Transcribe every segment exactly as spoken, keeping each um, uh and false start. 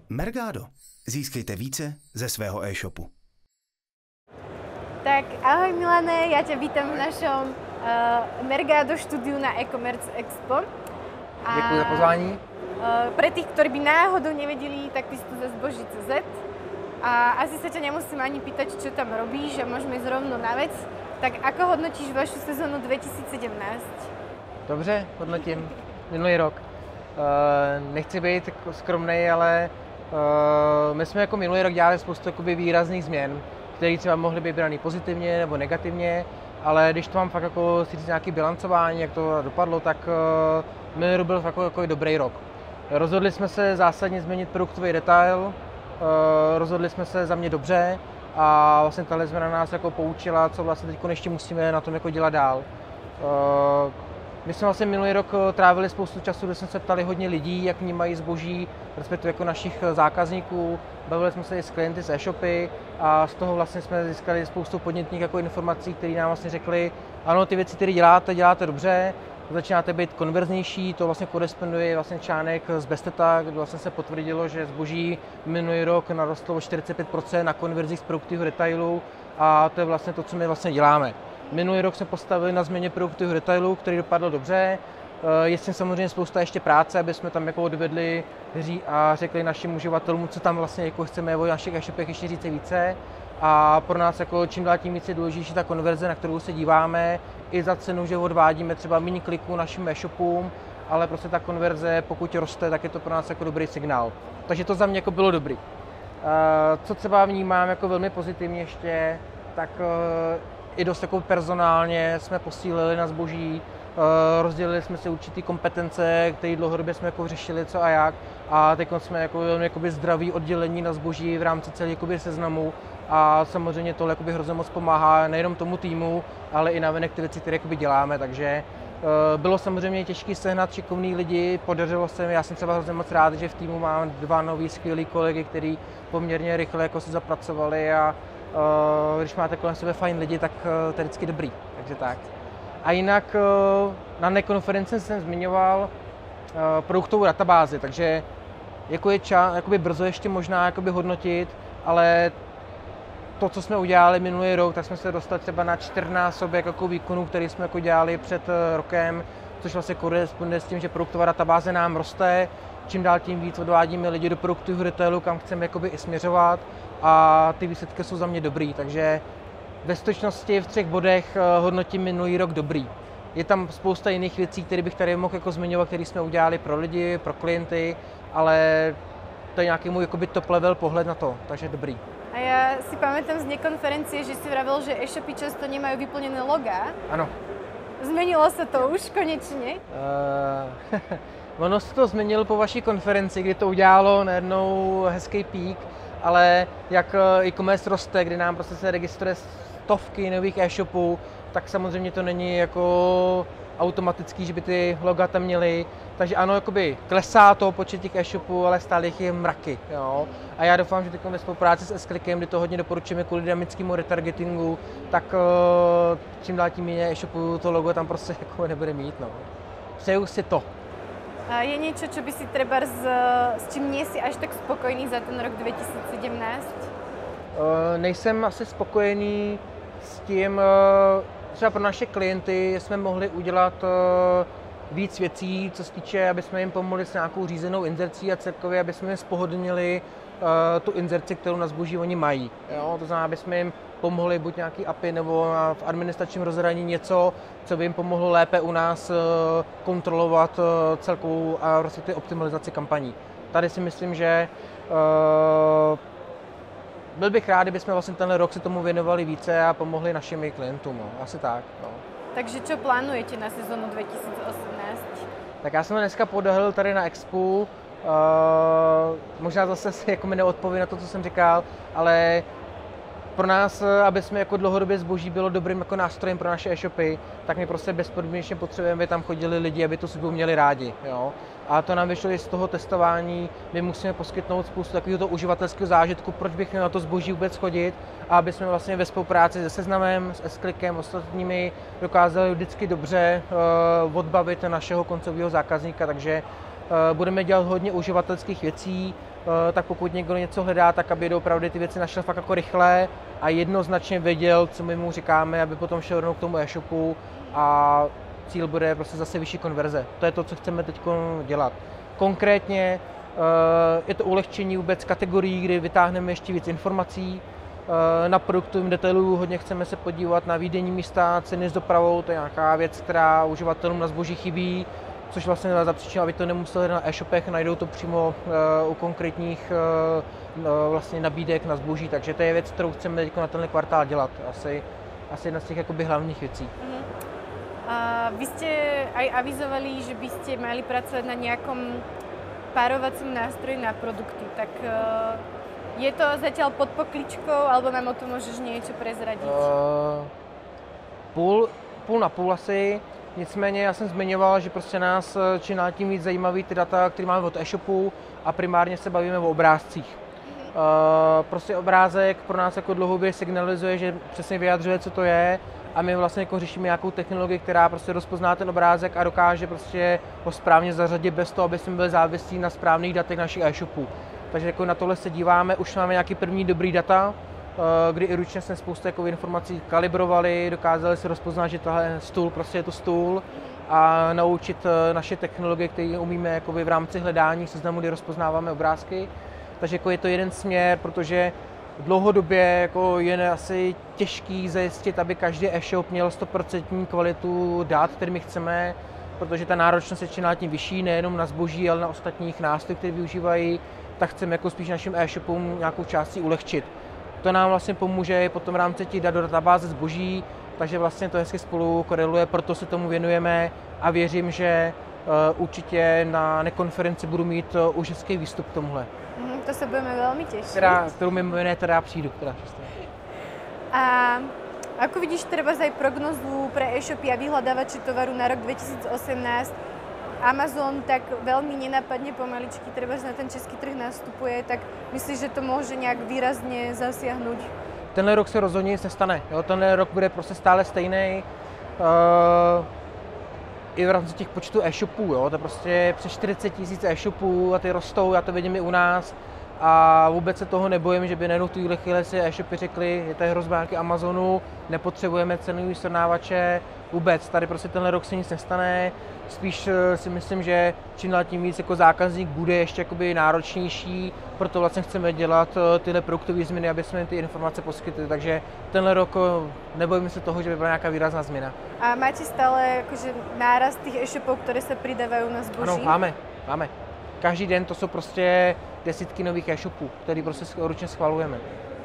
Mergado. Získejte více ze svého e-shopu. Tak ahoj Milane, ja ťa vítam v našom uh, Mergado štúdiu na e-commerce expo. Děkuji za pozvání. Uh, pre tých, ktorí by náhodou nevedeli, tak ty si tu za Zboží bodka cé zet. A asi sa ťa nemusím ani pýtať, čo tam robíš a môžeme ísť rovno na vec. Tak ako hodnotíš vašu sezónu dvetisícsedemnásť? Dobře, hodnotím. Minulý rok. Uh, nechci být skromnej, ale uh, my jsme jako minulý rok dělali spoustu jakoby výrazných změn, které třeba mohly být braný pozitivně nebo negativně, ale když to mám fakt jako si říct nějaký bilancování, jak to dopadlo, tak uh, minulý rok byl fakt jako dobrý rok. Rozhodli jsme se zásadně změnit produktový detail, uh, rozhodli jsme se za mě dobře a vlastně tahle změna nás jako poučila, co vlastně teď ještě musíme na tom jako dělat dál. Uh, My jsme vlastně minulý rok trávili spoustu času, kde jsme se ptali hodně lidí, jak vnímají zboží, respektive jako našich zákazníků. Bavili jsme se i s klienty z e-shopy a z toho vlastně jsme získali spoustu podnětných jako informací, které nám vlastně řekli, ano, ty věci, které děláte, děláte dobře, začínáte být konverznější, to vlastně koresponduje vlastně článek z Besteta, kde vlastně se potvrdilo, že zboží minulý rok narostlo o čtyřicet pět procent na konverzích z produktového detailu a to je vlastně to, co my vlastně děláme. Minulý rok jsme postavili na změně produktového detailu, který dopadl dobře. Je s tím samozřejmě spousta ještě práce, aby jsme tam jako odvedli a řekli našim uživatelům, co tam vlastně jako chceme o našich e-shopech ještě říct více. A pro nás jako čím dál tím víc je důležitější ta konverze, na kterou se díváme, i za cenu, že odvádíme třeba méně kliků našim e-shopům, ale prostě ta konverze, pokud roste, tak je to pro nás jako dobrý signál. Takže to za mě jako bylo dobrý. Co třeba vnímám jako velmi pozitivně ještě, tak i dost jako personálně jsme posílili na zboží, rozdělili jsme si určitý kompetence, které dlouhodobě jsme jako řešili co a jak a teď jsme jako velmi zdravý oddělení na zboží v rámci celé seznamu a samozřejmě tohle jakoby hrozně moc pomáhá nejenom tomu týmu, ale i navenek ty věci, které děláme, takže bylo samozřejmě těžké sehnat šikovný lidi, podařilo se mi, já jsem třeba hrozně moc rád, že v týmu mám dva nový skvělý kolegy, kteří poměrně rychle jako se zapracovali a když máte kolem sebe fajn lidi, tak to je vždycky dobrý, takže tak. A jinak na nekonferenci jsem zmiňoval produktovou databázi, takže jako je čas, jakoby brzo ještě možná jakoby hodnotit, ale to, co jsme udělali minulý rok, tak jsme se dostali třeba na čtyřnásobek jako výkonů, který jsme jako dělali před rokem, což vlastně koresponduje s tím, že produktová databáze nám roste, čím dál tím víc odvádíme lidi do produktového detailu, kam chceme jakoby i směřovat a ty výsledky jsou za mě dobrý, takže ve skutečnosti v třech bodech hodnotím minulý rok dobrý. Je tam spousta jiných věcí, které bych tady mohl jako zmiňovat, které jsme udělali pro lidi, pro klienty, ale to je nějaký můj jakoby top level pohled na to, takže dobrý. A ja si pamätám z nekonferencie, že si vravel, že e-shopy často nemajú vyplnené logá. Ano. Zmenilo sa to už konečne? Uh, ono se to změnilo po vaší konferenci, kdy to udělalo najednou hezký pík, ale jak e-commerce roste, kdy nám prostě se registruje stovky nových e-shopů, tak samozřejmě to není jako automatický, že by ty loga tam měly. Takže ano, jakoby klesá to počet těch e-shopů, ale stále jich je mraky. Jo? A já doufám, že teď ve spolupráci s S-Clickem, kdy to hodně doporučujeme kvůli dynamickému retargetingu, tak čím dál tím méně e-shopů to logo tam prostě jako nebude mít. No. Přeju si to. A je niečo, čo by si treba s, s čím nie si až tak spokojný za ten rok dvetisícsedemnásť? Uh, nejsem asi spokojený s tím, uh, třeba pro naše klienty jsme mohli udělat uh, víc věcí, co se týče, aby jsme jim pomohli s nějakou řízenou inzercí a celkově, aby jsme jim spohodlnili uh, tu inzerci, kterou na zboží oni mají. Jo? To znamená, aby jsme jim pomohli buď nějaký A P I nebo v administračním rozhraní něco, co by jim pomohlo lépe u nás uh, kontrolovat uh, celkovou a uh, optimalizaci kampaní. Tady si myslím, že uh, byl bych rád, kdybychom vlastně tenhle rok se tomu věnovali více a pomohli našim klientům. No. Asi tak. No. Takže čo plánujete na sezónu dvetisícosemnásť? Tak já jsem dneska podahl tady na Expu. Uh, možná zase si jako mi neodpovím na to, co jsem říkal, ale pro nás, aby jsme jako dlouhodobě zboží bylo dobrým jako nástrojem pro naše e-shopy, tak my prostě bezpodmínečně potřebujeme, aby tam chodili lidi, aby tu službu měli rádi. Jo? A to nám vyšlo i z toho testování, my musíme poskytnout spoustu takového uživatelského zážitku, proč bych měl na to zboží vůbec chodit, a aby jsme vlastně ve spolupráci se Seznamem, s S-Clickem, ostatními dokázali vždycky dobře uh, odbavit našeho koncového zákazníka, takže uh, budeme dělat hodně uživatelských věcí. tak pokud někdo něco hledá, tak aby opravdu ty věci našel fakt jako rychle a jednoznačně věděl, co my mu říkáme, aby potom šel rovnou k tomu e-shopu a cíl bude prostě zase vyšší konverze. To je to, co chceme teď dělat. Konkrétně je to ulehčení vůbec kategorií, kdy vytáhneme ještě víc informací. Na produktovém detailu hodně chceme se podívat na výdejní místa, ceny s dopravou, to je nějaká věc, která uživatelům na zboží chybí, což vlastně zapříčinilo, aby to nemuseli na e-shopech, najdou to přímo u konkrétních vlastně nabídek na zboží, takže to je věc, kterou chceme teď na tenhle kvartál dělat. Asi, asi jedna z těch jakoby hlavních věcí. Mm-hmm. A vy ste aj avizovali, že by ste mali pracovať na nejakom párovacom nástroji na produkty, tak je to zatiaľ pod pokličkou, alebo nám o tom môžeš niečo prezradiť? Uh, půl, půl na půl asi, nicméně já jsem zmiňoval, že prostě nás čím dál tím víc zajímaví ty data, které máme od e-shopu a primárně se bavíme o obrázcích. Uh, prostě obrázek pro nás jako dlouhodobě signalizuje, že přesně vyjadřuje, co to je, a my vlastně jako řešíme nějakou technologii, která prostě rozpozná ten obrázek a dokáže prostě ho správně zařadit bez toho, aby jsme byli závislí na správných datech našich e-shopů. Takže jako na tohle se díváme, už máme nějaký první dobrý data, kdy i ručně jsme spoustu jako informací kalibrovali, dokázali si rozpoznat, že tohle stůl prostě je to stůl a naučit naše technologie, které umíme jako v rámci hledání seznamu, kdy rozpoznáváme obrázky. Takže jako je to jeden směr, protože dlouhodobě jako je asi těžký zajistit, aby každý e-shop měl sto procent kvalitu dat, který my chceme, protože ta náročnost je čím dál tím vyšší, nejenom na zboží, ale na ostatních nástrojích, které využívají, tak chceme jako spíš našim e-shopům nějakou částí ulehčit. To nám vlastně pomůže potom v rámci těch dat do databáze zboží, takže vlastně to hezky spolu koreluje, proto se tomu věnujeme a věřím, že uh, určitě na nekonferenci budu mít uh, už hezký výstup k tomuhle. Mm, to se budeme velmi těšit. Teda, kterou mimo jiné teda přijdu. Teda, a ako vidíš treba aj prognozu pre e-shopy a vyhľadávače tovaru na rok dvetisícosemnásť? Amazon tak veľmi nenápadne pomaličky treba na ten český trh nastupuje, tak myslíš, že to môže nejak výrazne zasiahnuť? Tenhle rok se rozhodně nic nestane. Jo? Tenhle rok bude prostě stále stejný. Uh, I v rámci těch počtů e-shopů. Jo? To je prostě přes čtyřicet tisíc e-shopů a ty rostou, já to vidím i u nás. A vůbec se toho nebojím, že by najednou v tuhle chvíli si e-shopy řekli, je to hrozba nějaký Amazonu, nepotřebujeme cenový srovnávače, vůbec. Tady prostě tenhle rok se nic nestane. Spíš si myslím, že čím dál tím víc jako zákazník bude ještě jakoby náročnější, proto vlastně chceme dělat tyhle produktové změny, aby jsme ty informace poskytli. Takže tenhle rok nebojíme se toho, že by byla nějaká výrazná změna. A máte stále jakože nárast těch e-shopů, které se přidávají na zboží? Ano, máme, máme. Každý den to jsou prostě desítky nových e-shopů, které prostě ručně schvalujeme.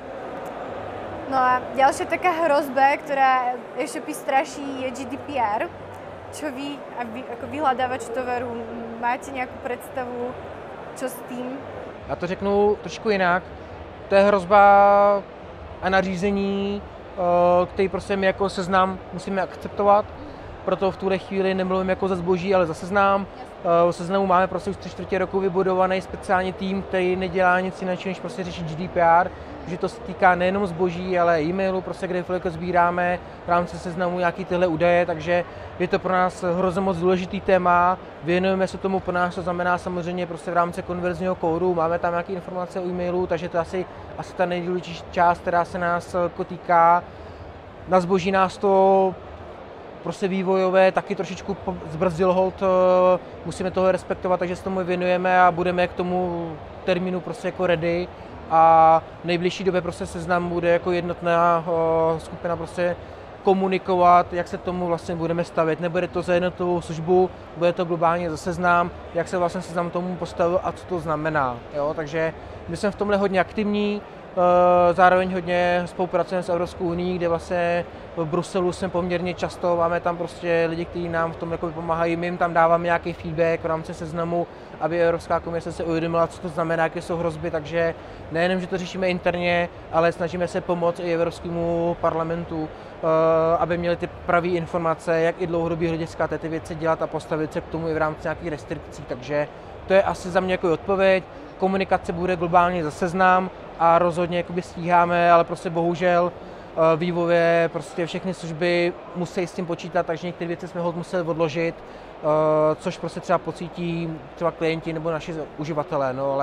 No a ďalšia taká hrozba, ktorá e-shopy straší, je G D P R. Čo vy, ako vyhľadávač tovaru, máte nějakou představu, čo s tím? Já to řeknu trošku jinak. To je hrozba a nařízení, který prostě my jako seznam musíme akceptovat. Proto v tuhle chvíli nemluvím jako za zboží, ale za seznam. V seznamu máme prostě už tři čtvrtě roku vybudovaný speciální tým, který nedělá nic jiného, než prostě řešit G D P R. Že to se týká nejenom zboží, ale e-mailu, prostě kde jako sbíráme v rámci seznamu nějaký tyhle údaje, takže je to pro nás hrozně moc důležitý téma. Věnujeme se tomu, pro nás to znamená samozřejmě prostě v rámci konverzního kódu, máme tam nějaké informace o e-mailu, takže to je asi, asi ta nejdůležitější část, která se nás jako týká. Na zboží nás to prostě vývojové taky trošičku zbrzdil hold, musíme toho respektovat, takže se tomu věnujeme a budeme k tomu termínu prostě jako ready. A v nejbližší době prostě seznam bude jako jednotná skupina prostě komunikovat, jak se tomu vlastně budeme stavět. Nebude to za jednotovou službu, bude to globálně za seznam, jak se vlastně seznam tomu postavil a co to znamená. Jo? Takže my jsme v tomhle hodně aktivní, zároveň hodně spolupracujeme s Evropskou unií, kde vlastně v Bruselu jsme poměrně často, máme tam prostě lidi, kteří nám v tom jako pomáhají, my jim tam dáváme nějaký feedback v rámci seznamu, aby Evropská komise se uvědomila, co to znamená, jaké jsou hrozby, takže nejenom, že to řešíme interně, ale snažíme se pomoct i Evropskému parlamentu, aby měli ty pravé informace, jak i dlouhodobý hlediska ty věci dělat a postavit se k tomu i v rámci nějakých restrikcí, takže to je asi za mě jako odpověď. Komunikace bude globálně za seznam a rozhodně jakoby stíháme, ale prostě bohužel vývojové prostě všechny služby musí s tím počítat, takže některé věci jsme hod museli odložit, což prostě třeba pocítí třeba klienti nebo naši uživatelé, no ale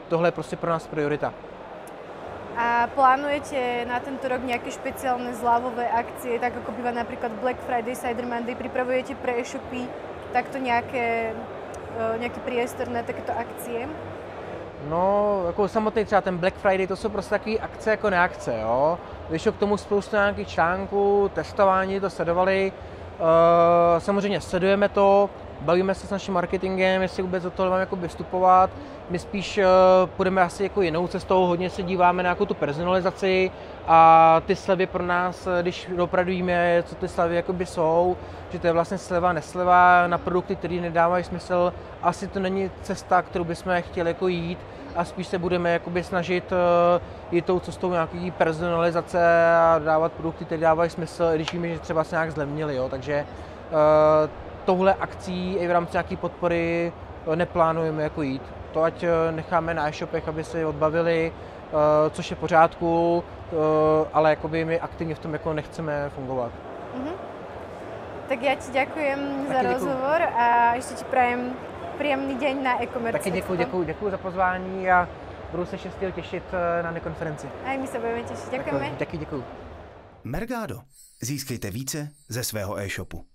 tohle je prostě pro nás priorita. A plánujete na tento rok nejaké špeciálne zľavové akcie, tak ako býva napríklad Black Friday, Cyber Monday, pripravujete pre e-shopy takto nejaké, nejaký priestor na takéto akcie? No, jako samotný třeba ten Black Friday, to jsou prostě takové akce jako neakce, jo. Vyšlo k tomu spoustu nějakých článků, testování, to sledovali. E, samozřejmě sledujeme to, bavíme se s naším marketingem, jestli vůbec do toho máme jako vystupovat. My spíš uh, půjdeme asi jako jinou cestou, hodně se díváme na jako tu personalizaci a ty slevy pro nás, když opravdu víme, co ty slevy jakoby jsou, že to je vlastně sleva, nesleva na produkty, které nedávají smysl. Asi to není cesta, kterou bychom chtěli jako jít a spíš se budeme jakoby snažit uh, jít tou cestou nějaký personalizace a dávat produkty, které dávají smysl, když víme, že třeba se nějak zlevnili, jo. Takže uh, touhle akcí i v rámci nějaké podpory neplánujeme jako jít. To ať necháme na e-shopech, aby se odbavili, což je v pořádku, ale jakoby my aktivně v tom jako nechceme fungovat. Mm-hmm. Tak já ti děkujem za rozhovor a ještě ti prajem příjemný den na e-commerce. Taky děkuji, děkuji, děkuji za pozvání a budu se šestého těšit na nekonferenci. A my se budeme těšit. Děkujeme. Taky děkuji. Mergado. Získejte více ze svého e-shopu.